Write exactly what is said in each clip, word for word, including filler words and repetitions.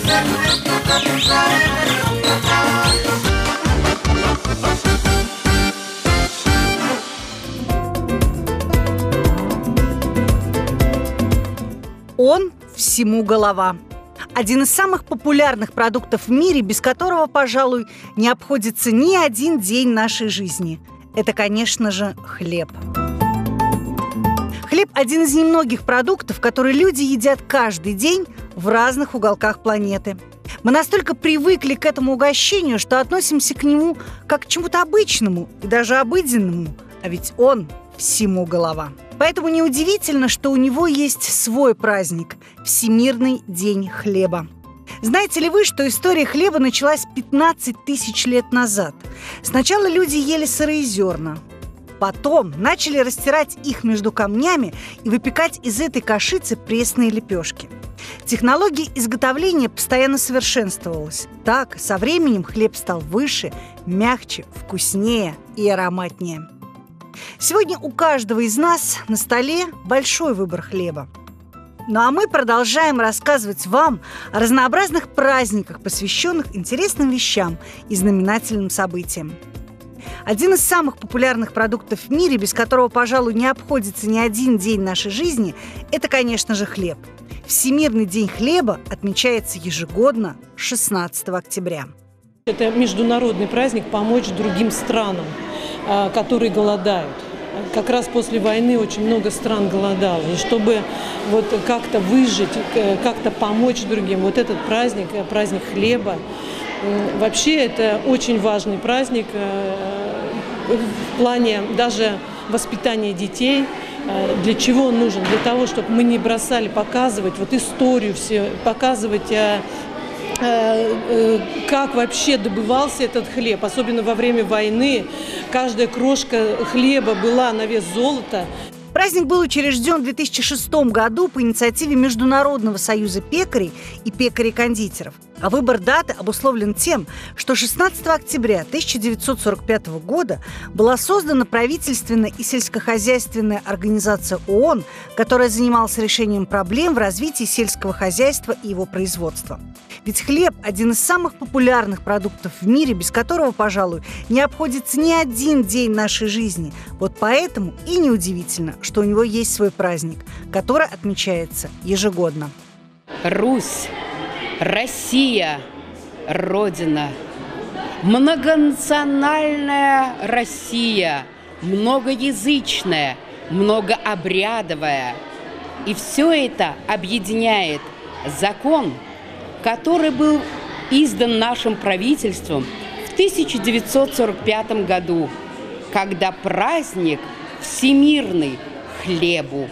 Он всему голова. Один из самых популярных продуктов в мире, без которого, пожалуй, не обходится ни один день нашей жизни. Это, конечно же, хлеб. Хлеб – один из немногих продуктов, которые люди едят каждый день в разных уголках планеты. Мы настолько привыкли к этому угощению, что относимся к нему как к чему-то обычному и даже обыденному. А ведь он всему голова. Поэтому неудивительно, что у него есть свой праздник – Всемирный день хлеба. Знаете ли вы, что история хлеба началась пятнадцать тысяч лет назад? Сначала люди ели сырые зерна. Потом начали растирать их между камнями и выпекать из этой кашицы пресные лепешки. Технология изготовления постоянно совершенствовалась. Так, со временем хлеб стал выше, мягче, вкуснее и ароматнее. Сегодня у каждого из нас на столе большой выбор хлеба. Ну а мы продолжаем рассказывать вам о разнообразных праздниках, посвященных интересным вещам и знаменательным событиям. Один из самых популярных продуктов в мире, без которого, пожалуй, не обходится ни один день нашей жизни, это, конечно же, хлеб. Всемирный день хлеба отмечается ежегодно шестнадцатого октября. Это международный праздник помочь другим странам, которые голодают. Как раз после войны очень много стран голодало. И чтобы вот как-то выжить, как-то помочь другим, вот этот праздник, праздник хлеба, вообще это очень важный праздник в плане даже воспитания детей. Для чего он нужен? Для того, чтобы мы не бросали показывать вот историю, все, показывать, как вообще добывался этот хлеб, особенно во время войны. Каждая крошка хлеба была на вес золота. Праздник был учрежден в две тысячи шестом году по инициативе Международного союза пекарей и пекарей-кондитеров. А выбор даты обусловлен тем, что шестнадцатого октября тысяча девятьсот сорок пятого года была создана правительственная и сельскохозяйственная организация ООН, которая занималась решением проблем в развитии сельского хозяйства и его производства. Ведь хлеб – один из самых популярных продуктов в мире, без которого, пожалуй, не обходится ни один день нашей жизни. Вот поэтому и неудивительно, что у него есть свой праздник, который отмечается ежегодно. Русь, Россия, Родина, многонациональная Россия, многоязычная, многообрядовая. И все это объединяет закон, который был издан нашим правительством в тысяча девятьсот сорок пятом году, когда праздник всемирный хлебу.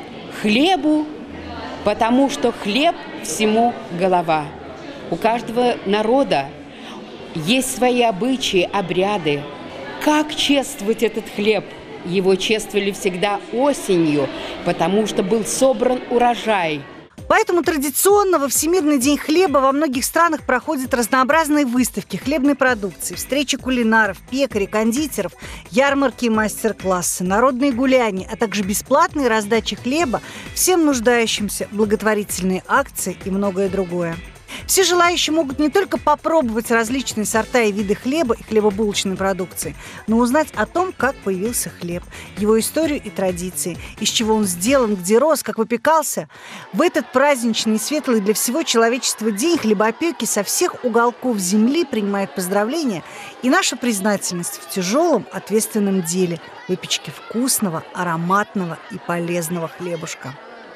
Хлебу, потому что хлеб всему голова. У каждого народа есть свои обычаи, обряды. Как чествовать этот хлеб? Его чествовали всегда осенью, потому что был собран урожай. Поэтому традиционно во Всемирный день хлеба во многих странах проходят разнообразные выставки хлебной продукции, встречи кулинаров, пекарей, кондитеров, ярмарки и мастер-классы, народные гуляния, а также бесплатные раздачи хлеба всем нуждающимся, благотворительные акции и многое другое. Все желающие могут не только попробовать различные сорта и виды хлеба и хлебобулочной продукции, но узнать о том, как появился хлеб, его историю и традиции, из чего он сделан, где рос, как выпекался. В этот праздничный и светлый для всего человечества день хлебопеки со всех уголков земли принимает поздравления и наша признательность в тяжелом, ответственном деле выпечки вкусного, ароматного и полезного хлебушка.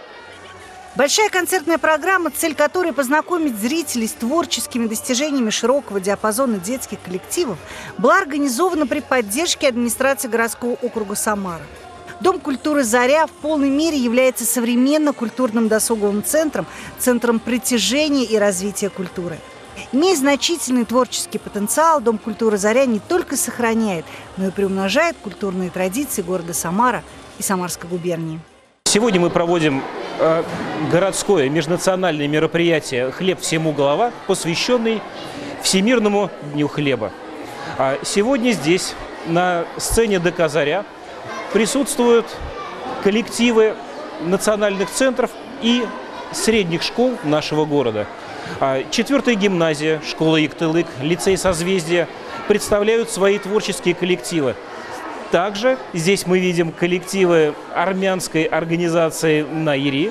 Большая концертная программа, цель которой познакомить зрителей с творческими достижениями широкого диапазона детских коллективов, была организована при поддержке администрации городского округа Самара. Дом культуры «Заря» в полной мере является современным культурным досуговым центром, центром притяжения и развития культуры. Имея значительный творческий потенциал, Дом культуры «Заря» не только сохраняет, но и приумножает культурные традиции города Самара и Самарской губернии. Сегодня мы проводим э, городское межнациональное мероприятие «Хлеб всему голова», посвященный Всемирному дню хлеба. А сегодня здесь, на сцене ДК «Заря», присутствуют коллективы национальных центров и средних школ нашего города. Четвертая гимназия, школа Иктылык, лицей Созвездия представляют свои творческие коллективы. Также здесь мы видим коллективы армянской организации «Наири»,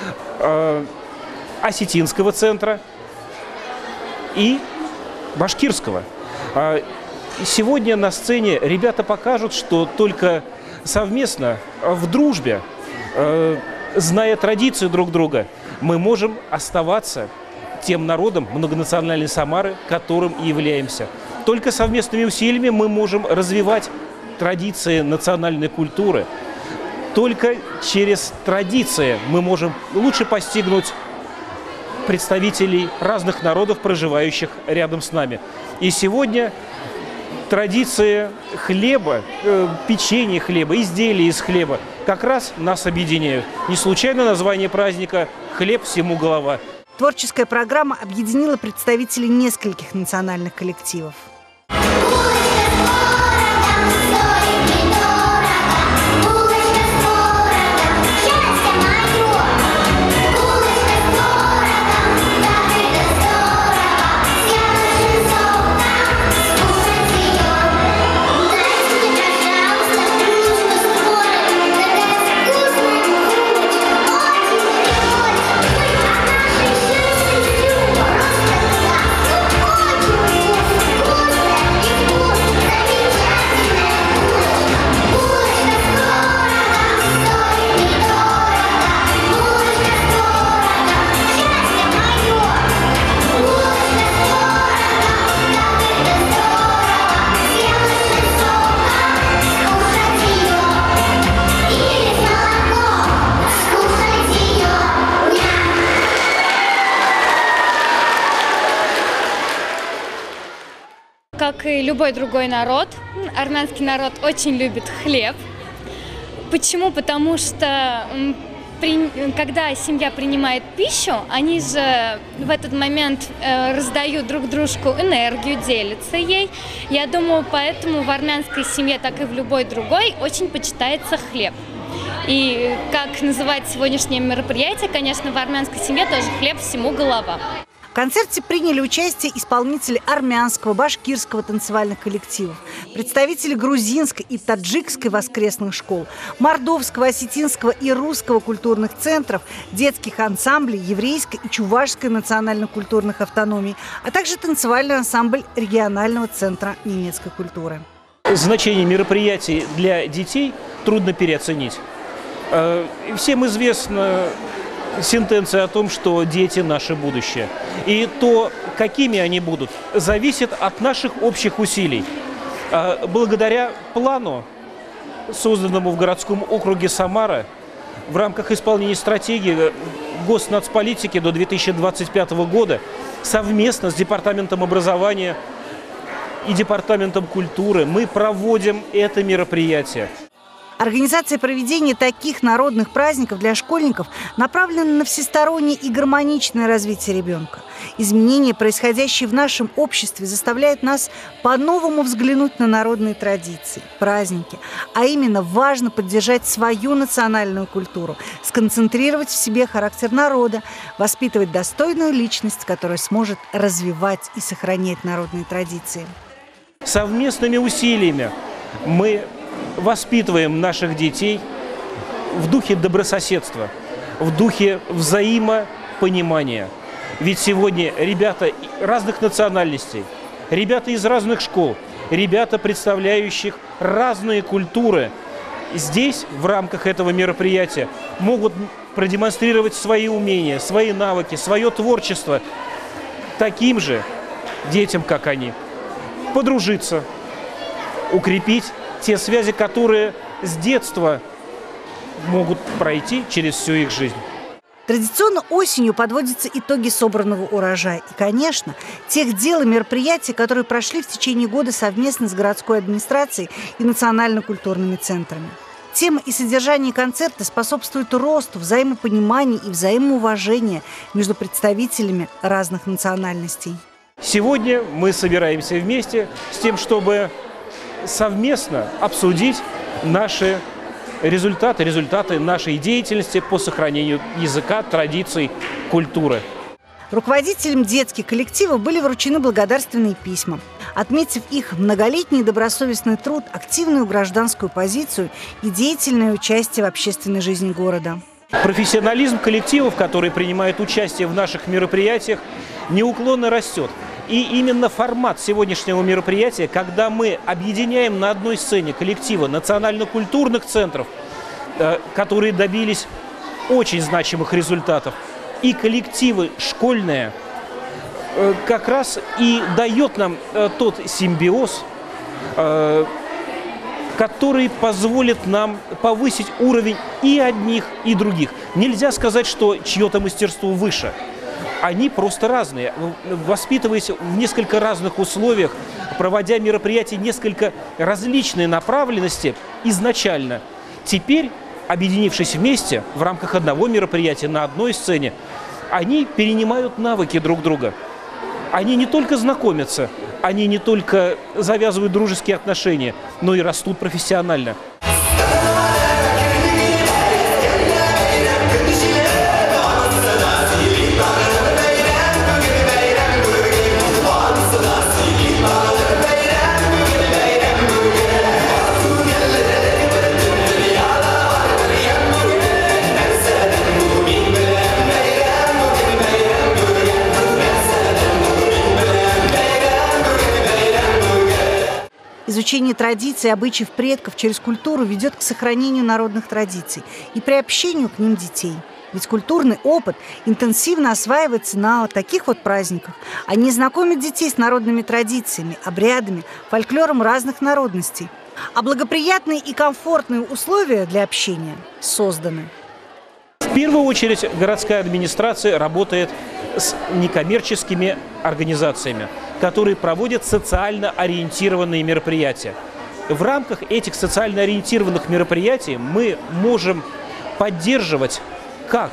осетинского центра и башкирского. Сегодня на сцене ребята покажут, что только совместно, в дружбе, зная традиции друг друга, мы можем оставаться тем народом многонациональной Самары, которым и являемся. Только совместными усилиями мы можем развивать традиции национальной культуры. Только через традиции мы можем лучше постигнуть представителей разных народов, проживающих рядом с нами. И сегодня традиции хлеба, э, печенье хлеба, изделия из хлеба как раз нас объединяют. Не случайно название праздника «Хлеб всему голова». Творческая программа объединила представителей нескольких национальных коллективов. Как и любой другой народ, армянский народ очень любит хлеб. Почему? Потому что при, когда семья принимает пищу, они же в этот момент э, раздают друг дружку энергию, делятся ей. Я думаю, поэтому в армянской семье, так и в любой другой, очень почитается хлеб. И как называть сегодняшнее мероприятие, конечно, в армянской семье тоже хлеб всему голова. В концерте приняли участие исполнители армянского, башкирского танцевальных коллективов, представители грузинской и таджикской воскресных школ, мордовского, осетинского и русского культурных центров, детских ансамблей, еврейской и чувашской национально-культурных автономий, а также танцевальный ансамбль регионального центра немецкой культуры. Значение мероприятий для детей трудно переоценить. Всем известна сентенция о том, что дети – наше будущее. И то, какими они будут, зависит от наших общих усилий. Благодаря плану, созданному в городском округе Самара, в рамках исполнения стратегии госнацполитики до две тысячи двадцать пятого года, совместно с Департаментом образования и Департаментом культуры мы проводим это мероприятие. Организация проведения таких народных праздников для школьников направлена на всестороннее и гармоничное развитие ребенка. Изменения, происходящие в нашем обществе, заставляют нас по-новому взглянуть на народные традиции, праздники. А именно, важно поддержать свою национальную культуру, сконцентрировать в себе характер народа, воспитывать достойную личность, которая сможет развивать и сохранять народные традиции. Совместными усилиями мы воспитываем наших детей в духе добрососедства, в духе взаимопонимания. Ведь сегодня ребята разных национальностей, ребята из разных школ, ребята, представляющих разные культуры, здесь, в рамках этого мероприятия, могут продемонстрировать свои умения, свои навыки, свое творчество таким же детям, как они, подружиться, укрепить те связи, которые с детства могут пройти через всю их жизнь. Традиционно осенью подводятся итоги собранного урожая. И, конечно, тех дел и мероприятий, которые прошли в течение года совместно с городской администрацией и национально-культурными центрами. Тема и содержание концерта способствуют росту взаимопонимания и взаимоуважения между представителями разных национальностей. Сегодня мы собираемся вместе с тем, чтобы совместно обсудить наши результаты, результаты нашей деятельности по сохранению языка, традиций, культуры. Руководителям детских коллективов были вручены благодарственные письма, отметив их многолетний добросовестный труд, активную гражданскую позицию и деятельное участие в общественной жизни города. Профессионализм коллективов, которые принимают участие в наших мероприятиях, неуклонно растет. И именно формат сегодняшнего мероприятия, когда мы объединяем на одной сцене коллективы национально-культурных центров, которые добились очень значимых результатов, и коллективы школьные, как раз и дает нам тот симбиоз, который позволит нам повысить уровень и одних, и других. Нельзя сказать, что чье-то мастерство выше. Они просто разные. Воспитываясь в несколько разных условиях, проводя мероприятия несколько различной направленности изначально, теперь, объединившись вместе в рамках одного мероприятия на одной сцене, они перенимают навыки друг друга. Они не только знакомятся, они не только завязывают дружеские отношения, но и растут профессионально. Изучение традиций и обычаев предков через культуру ведет к сохранению народных традиций и приобщению к ним детей. Ведь культурный опыт интенсивно осваивается на таких вот праздниках. Они знакомят детей с народными традициями, обрядами, фольклором разных народностей. А благоприятные и комфортные условия для общения созданы. В первую очередь городская администрация работает с некоммерческими организациями, которые проводят социально ориентированные мероприятия. В рамках этих социально ориентированных мероприятий мы можем поддерживать как?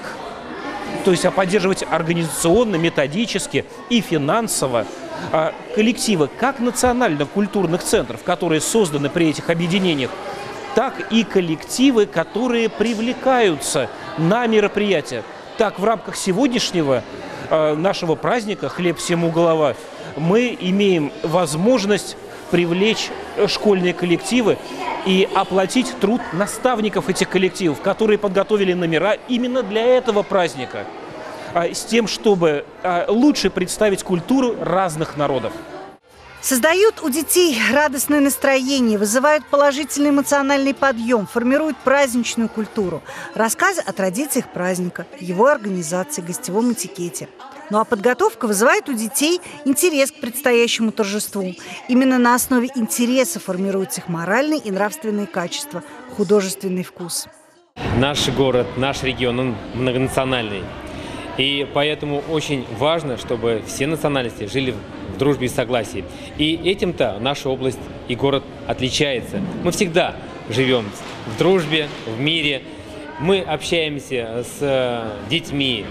То есть поддерживать организационно, методически и финансово коллективы как национально-культурных центров, которые созданы при этих объединениях, так и коллективы, которые привлекаются на мероприятия. Так, в рамках сегодняшнего нашего праздника «Хлеб всему голова» мы имеем возможность привлечь школьные коллективы и оплатить труд наставников этих коллективов, которые подготовили номера именно для этого праздника, с тем, чтобы лучше представить культуру разных народов. Создают у детей радостное настроение, вызывают положительный эмоциональный подъем, формируют праздничную культуру, рассказы о традициях праздника, его организации, гостевом этикете. Ну а подготовка вызывает у детей интерес к предстоящему торжеству. Именно на основе интереса формируются их моральные и нравственные качества, художественный вкус. Наш город, наш регион, он многонациональный. И поэтому очень важно, чтобы все национальности жили в дружбе и согласии. И этим-то наша область и город отличается. Мы всегда живем в дружбе, в мире. Мы общаемся с детьми,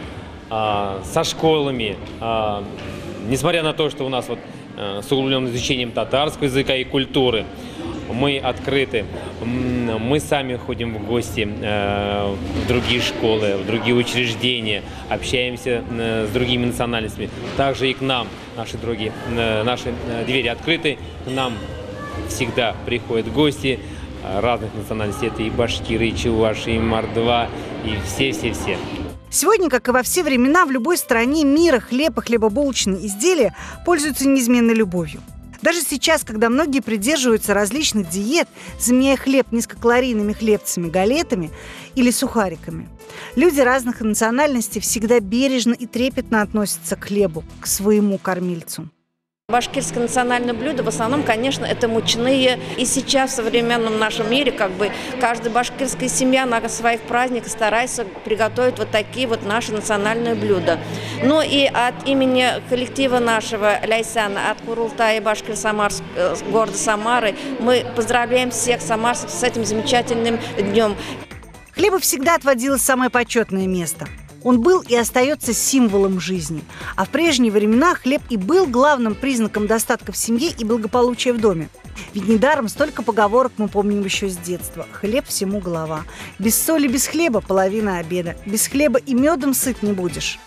со школами. Несмотря на то, что у нас вот с углубленным изучением татарского языка и культуры, мы открыты. Мы сами ходим в гости в другие школы, в другие учреждения, общаемся с другими национальностями. Также и к нам наши други, наши двери открыты. К нам всегда приходят гости разных национальностей. Это и башкиры, и чуваши, и мордва, и все-все-все. Сегодня, как и во все времена, в любой стране мира хлеб и хлебобулочные изделия пользуются неизменной любовью. Даже сейчас, когда многие придерживаются различных диет, заменяя хлеб низкокалорийными хлебцами, галетами или сухариками, люди разных национальностей всегда бережно и трепетно относятся к хлебу, к своему кормильцу. Башкирское национальное блюдо в основном, конечно, это мучные. И сейчас в современном нашем мире как бы каждая башкирская семья на своих праздниках старается приготовить вот такие вот наши национальные блюда. Ну и от имени коллектива нашего Ляйсана, от Курултая Башкир-Самарск, города Самары, мы поздравляем всех самарцев с этим замечательным днем. Хлебу всегда отводилось самое почетное место. Он был и остается символом жизни. А в прежние времена хлеб и был главным признаком достатка в семье и благополучия в доме. Ведь недаром столько поговорок мы помним еще с детства. Хлеб всему голова. Без соли, без хлеба половина обеда. Без хлеба и медом сыт не будешь.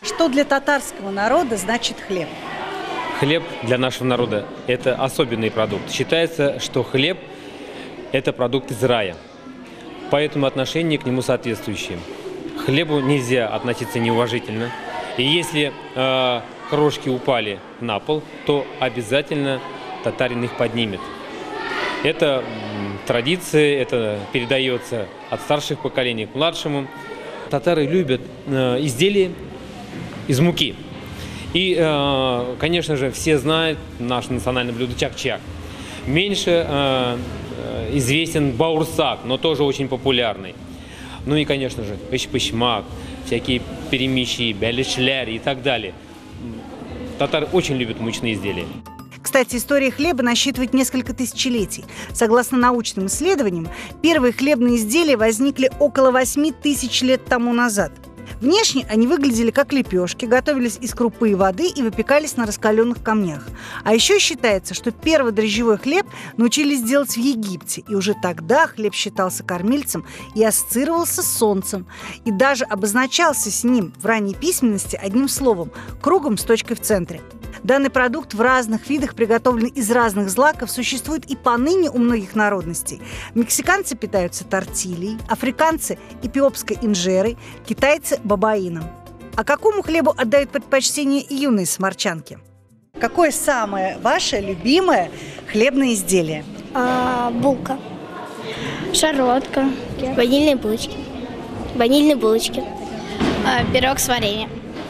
Что для татарского народа значит хлеб? Хлеб для нашего народа – это особенный продукт. Считается, что хлеб – это продукт из рая, поэтому отношение к нему соответствующее. К хлебу нельзя относиться неуважительно, и если э, крошки упали на пол, то обязательно татарин их поднимет. Это традиция, это передается от старших поколений к младшему. Татары любят э, изделия из муки. И, э, конечно же, все знают наше национальное блюдо чак-чак. Меньше э, известен баурсак, но тоже очень популярный. Ну и, конечно же, пыш-пышмак, всякие перемещи, бялешлер и так далее. Татары очень любят мучные изделия. Кстати, история хлеба насчитывает несколько тысячелетий. Согласно научным исследованиям, первые хлебные изделия возникли около восьми тысяч лет тому назад. Внешне они выглядели как лепешки, готовились из крупы и воды и выпекались на раскаленных камнях. А еще считается, что первый дрожжевой хлеб научились делать в Египте. И уже тогда хлеб считался кормильцем и ассоциировался с солнцем. И даже обозначался с ним в ранней письменности одним словом – кругом с точкой в центре. Данный продукт в разных видах, приготовленный из разных злаков, существует и поныне у многих народностей. Мексиканцы питаются тортильей, африканцы – эфиопской инжерой, китайцы – бабаином. А какому хлебу отдают предпочтение юные сморчанки? Какое самое ваше любимое хлебное изделие? А, булка, шарлотка, ванильные булочки, ванильные булочки, а, пирог с вареньем.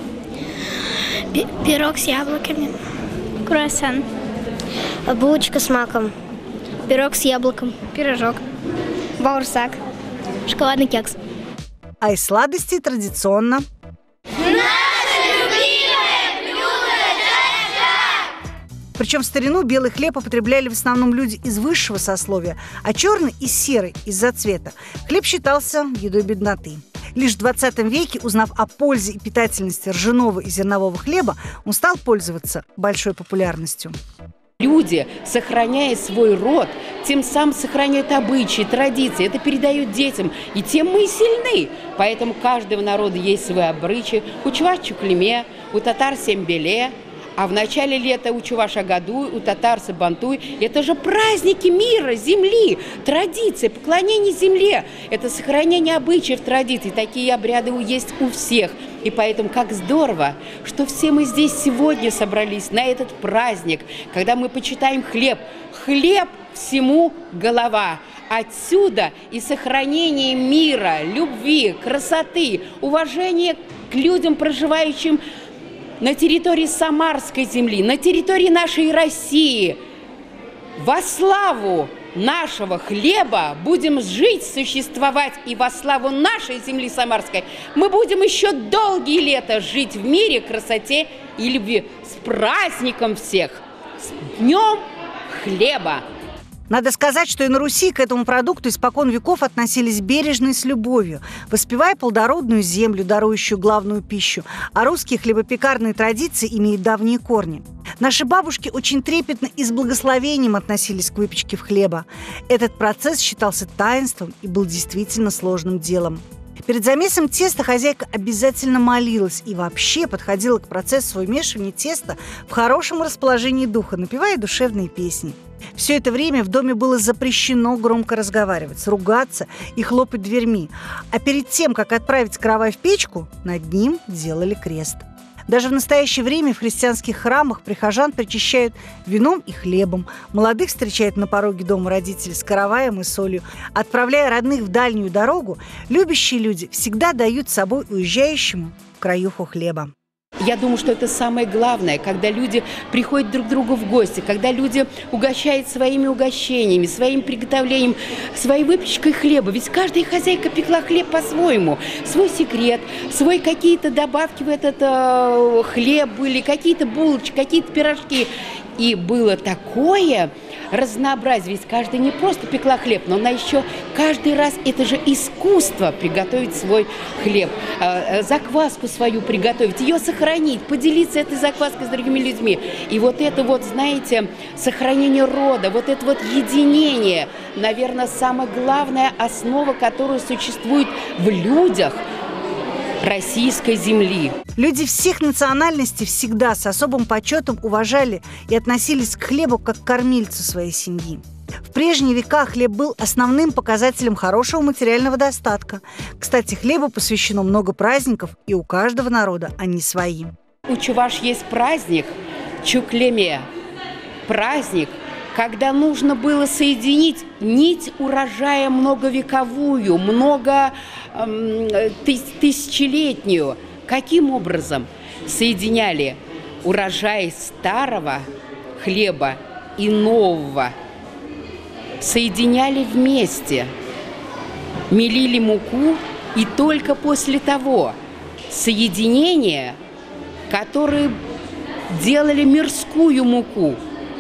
Пирог с яблоками, круассан, булочка с маком, пирог с яблоком, пирожок, баурсак, шоколадный кекс. А из сладостей традиционно Причем в старину белый хлеб употребляли в основном люди из высшего сословия, а черный – из серой, из-за цвета. Хлеб считался едой бедноты. Лишь в двадцатом веке, узнав о пользе и питательности ржаного и зернового хлеба, он стал пользоваться большой популярностью. Люди, сохраняя свой род, тем самым сохраняют обычаи, традиции. Это передают детям. И тем мы и сильны. Поэтому у каждого народа есть свои обычаи. У чуваш чуклеме, у татар сембеле. А в начале лета у чуваш агадуй, у татар сабантуй. Это же праздники мира, земли, традиции, поклонение земле. Это сохранение обычаев, традиций. Такие обряды есть у всех. И поэтому как здорово, что все мы здесь сегодня собрались на этот праздник, когда мы почитаем хлеб. Хлеб всему голова. Отсюда и сохранение мира, любви, красоты, уважение к людям, проживающим на территории Самарской земли, на территории нашей России. Во славу нашего хлеба будем жить, существовать, и во славу нашей земли Самарской мы будем еще долгие лета жить в мире, красоте и любви. С праздником всех! С Днем хлеба! Надо сказать, что и на Руси к этому продукту испокон веков относились бережно и с любовью, воспевая плодородную землю, дарующую главную пищу. А русские хлебопекарные традиции имеют давние корни. Наши бабушки очень трепетно и с благословением относились к выпечке в хлеба. Этот процесс считался таинством и был действительно сложным делом. Перед замесом теста хозяйка обязательно молилась и вообще подходила к процессу вымешивания теста в хорошем расположении духа, напевая душевные песни. Все это время в доме было запрещено громко разговаривать, ругаться и хлопать дверьми. А перед тем, как отправить каравай в печку, над ним делали крест. Даже в настоящее время в христианских храмах прихожан причащают вином и хлебом. Молодых встречают на пороге дома родители с караваем и солью. Отправляя родных в дальнюю дорогу, любящие люди всегда дают с собой уезжающему краюху хлеба. Я думаю, что это самое главное, когда люди приходят друг к другу в гости, когда люди угощают своими угощениями, своим приготовлением, своей выпечкой хлеба. Ведь каждая хозяйка пекла хлеб по-своему. Свой секрет, свой какие-то добавки в этот э, хлеб были, какие-то булочки, какие-то пирожки. И было такое разнообразие. Ведь каждая не просто пекла хлеб, но она еще каждый раз, это же искусство приготовить свой хлеб, закваску свою приготовить, ее сохранить, поделиться этой закваской с другими людьми. И вот это вот, знаете, сохранение рода, вот это вот единение, наверное, самая главная основа, которая существует в людях, российской земли. Люди всех национальностей всегда с особым почетом уважали и относились к хлебу как к кормильцу своей семьи. В прежние века хлеб был основным показателем хорошего материального достатка. Кстати, хлебу посвящено много праздников, и у каждого народа они свои. У чуваш есть праздник Чуклеме. Праздник, когда нужно было соединить нить урожая многовековую, много эм, тысячелетнюю. Каким образом соединяли урожай старого хлеба и нового? Соединяли вместе, мелили муку, и только после того соединения, которые делали мирскую муку,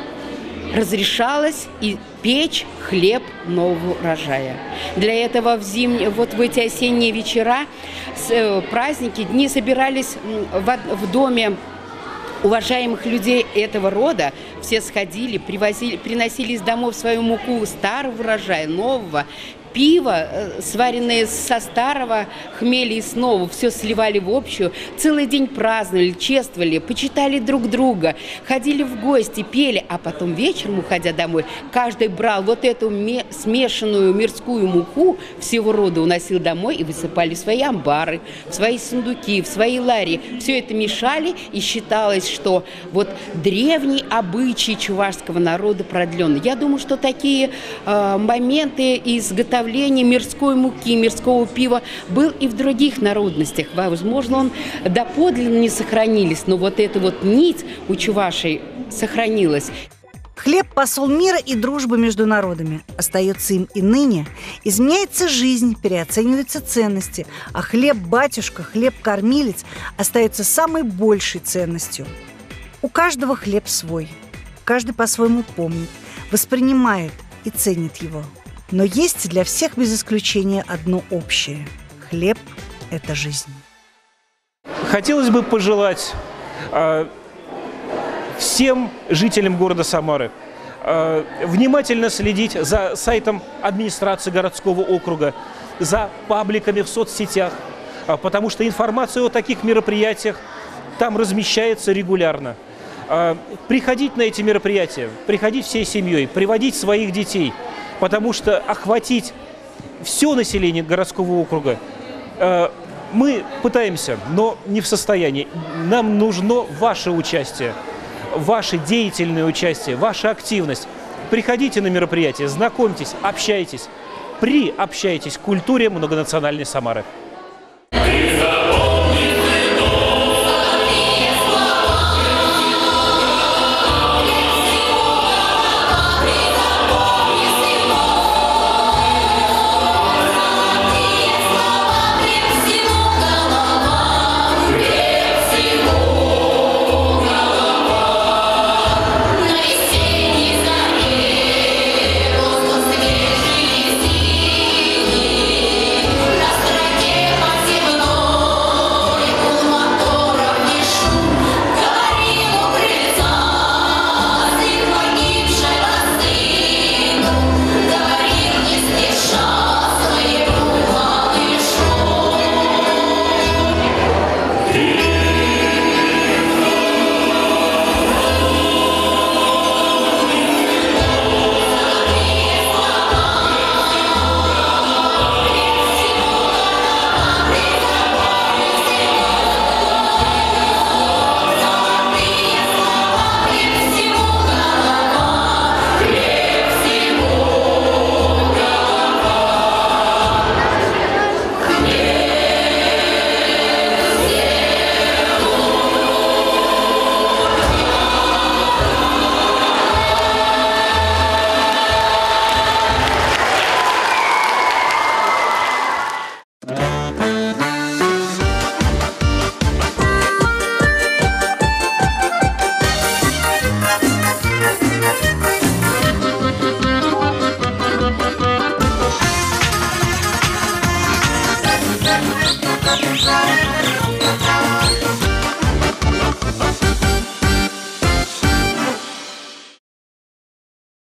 разрешалось и печь хлеб нового урожая. Для этого в зимние, вот в эти осенние вечера, праздники, дни собирались в, в доме уважаемых людей этого рода, все сходили, привозили, приносили из домов свою муку старого урожая, нового, пиво, сваренное со старого хмеля и с нового, все сливали в общую, целый день праздновали, чествовали, почитали друг друга, ходили в гости, пели, а потом вечером, уходя домой, каждый брал вот эту смешанную мирскую муку всего рода, уносил домой и высыпали в свои амбары, в свои сундуки, в свои лари. Все это мешали, и считалось, что вот древний обычай чувашского народа продлен. Я думаю, что такие э, моменты изготовления мирской муки, мирского пива был и в других народностях. Возможно, он доподлинно не сохранились, но вот эта вот нить у чувашей сохранилась. Хлеб – посол мира и дружбы между народами. Остается им и ныне. Изменяется жизнь, переоцениваются ценности, а хлеб-батюшка, хлеб-кормилец остается самой большей ценностью. У каждого хлеб свой. Каждый по-своему помнит, воспринимает и ценит его. Но есть для всех без исключения одно общее. Хлеб – это жизнь. Хотелось бы пожелать э, всем жителям города Самары э, внимательно следить за сайтом администрации городского округа, за пабликами в соцсетях, э, потому что информация о таких мероприятиях там размещается регулярно. Э, приходить на эти мероприятия, приходить всей семьей, приводить своих детей, потому что охватить все население городского округа э, мы пытаемся, но не в состоянии. Нам нужно ваше участие, ваше деятельное участие, ваша активность. Приходите на мероприятия, знакомьтесь, общайтесь, приобщайтесь к культуре многонациональной Самары.